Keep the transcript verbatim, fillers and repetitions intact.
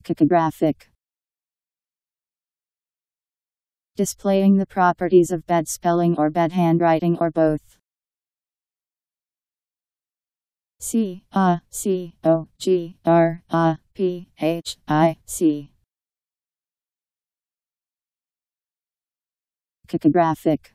Cacographic. Displaying the properties of bad spelling or bad handwriting or both. C A C O G R A P H I C. Cacographic.